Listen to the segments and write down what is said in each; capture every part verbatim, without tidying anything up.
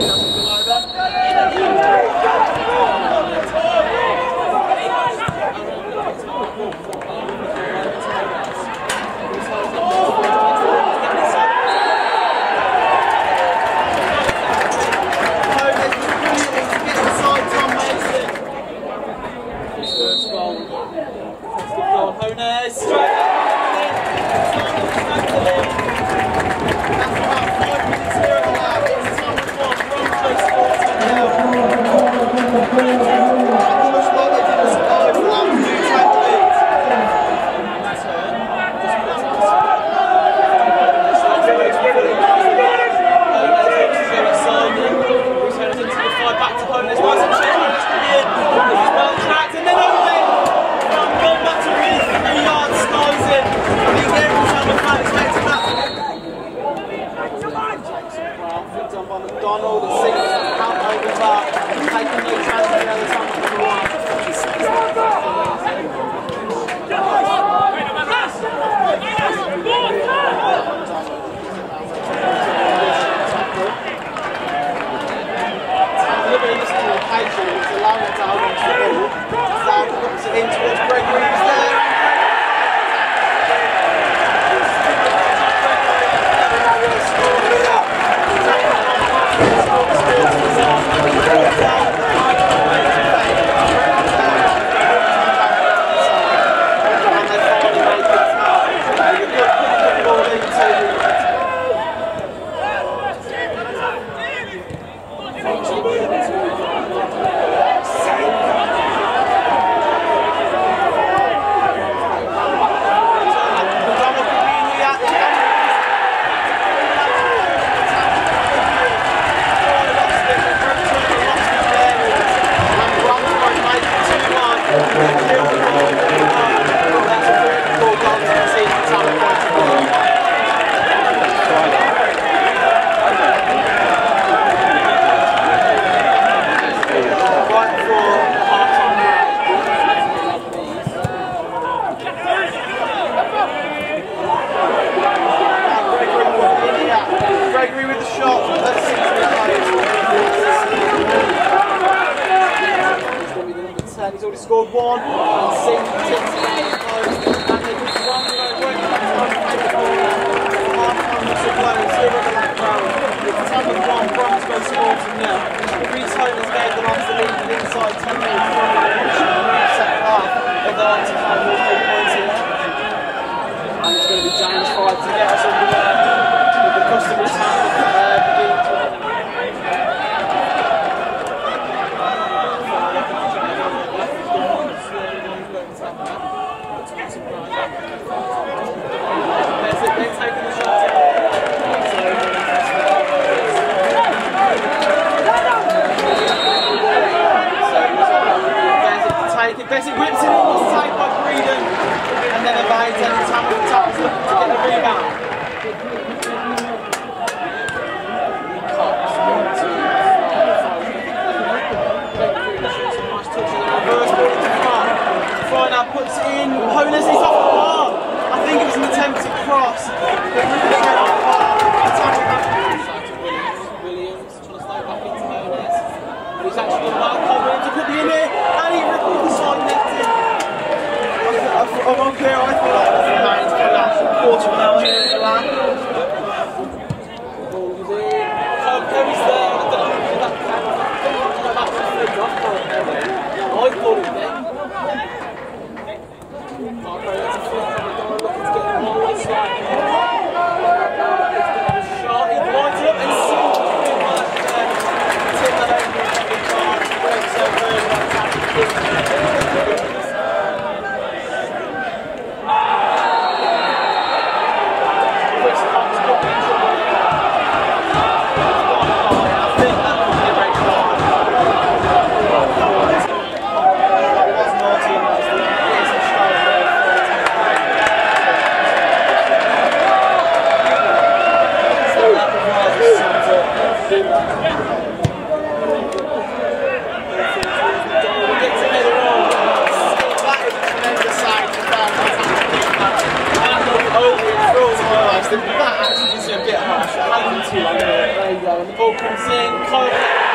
Scored one, and Singh tips it out of close, and they just one to go, working back to half time to play, zero to the crowd. It's ten with one, Bronx go score to nil. The Retoners gave them off the lead with inside ten minutes from the second half, but they're on to find more three points in there. And it's going to be James five to get us underway with the customary time uh, beginning to Bessie whips it in, it's taken by Breeden, and then evades and Tammy Tapp's looking to get the rebound. Cox, one, two, five, nice touch in the reverse ball into front. Fry now puts it in, Honus is off the bar. I think it was an attempted cross, but really straight off the bar. Williams, trying to slow back into Honus, but he's actually got that confidence to put the in here. I'm on clear, I feel like it's nine for that quarter of an hour here for that. Ball is in. Oh, Kerry's there. I don't know if that can. I don't know if that's flipped off for it. I thought it did. Marco, that's a flip from the door, looking to get the ball on the side. It's a bit of a shot. He winds it up and seems to be work there. Tip that over in the car. Breaks over and that's actually that actually is a bit harsh. I had to, there you go. So when the ball comes in, Cole gets it.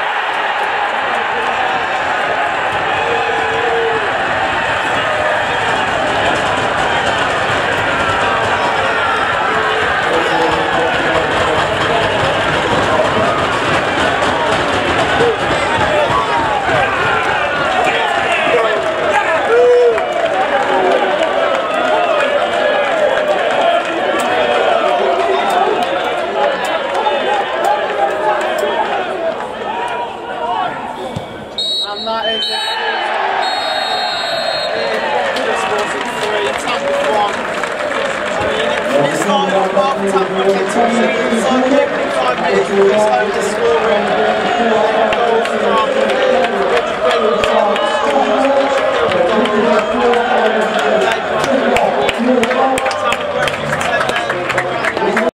And that is it. This was in three, Tamworth one. I mean, it started off well for Tamworth, it's also inside the opening five minutes, this over the score.